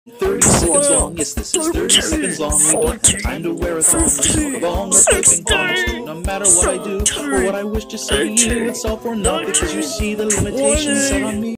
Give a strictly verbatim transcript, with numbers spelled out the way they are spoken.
thirty seconds long, yes, this is thirty seconds long. You don't have time to wear a thong, smoke a bong, or play ping pong. It's true, no matter what I do, or what I wish to say to you, it's all for naught, because you see the limitations set on me.